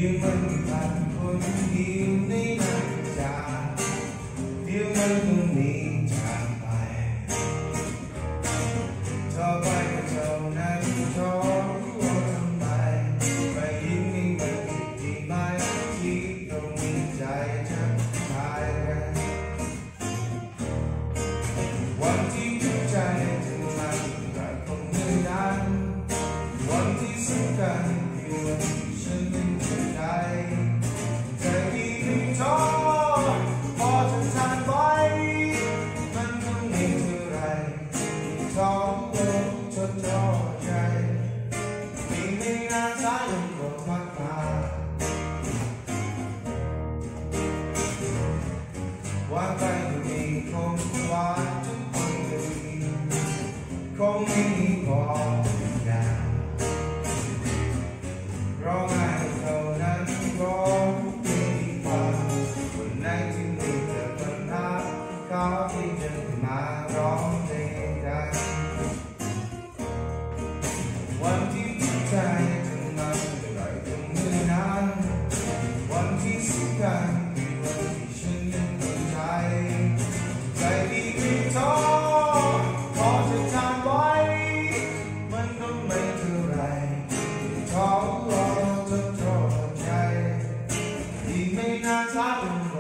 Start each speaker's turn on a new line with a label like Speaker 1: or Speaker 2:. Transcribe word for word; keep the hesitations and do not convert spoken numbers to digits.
Speaker 1: ดี๋ยวมันผ่านคนเดียวในนาฬิกาเดี๋ยวมันก็มีจากไปต่อไปก็เท่านั้นขอรู้ว่าทำไมไม่ยิ้มให้มันผิดที่ไหมที่ตรงนี้ใจจะตายกันวันที่ทุกใจถึงมันกับคนเมื่อนั้นวันที่สำคัญคือวันที่ฉันเป็นคนใดใจที่ไม่ท้อพอจะทานไว้มันก็ไม่เท่าไรท้อโลกจนท้อใจมีไม่นานสายลมก็พัดมาว่าไปก็มีคงว่าทุกคนก็มีคงไม่มีพอนะร้องไห้เท่านั้นก็ไม่ดีกว่าวันไหนที่มีแต่ปัญหาก็ที่จะมาร้องเพลงกันวันที่ทุกใจถึงมันไหลตรงเมื่อนั้นวันที่สุขกันคือวันที่ฉันยังมีใจใจที่ไม่ท้อพอจะทานไว้มันก็ไม่เท่าไรท้อรอจนท้อใจอีกไม่นานสายลม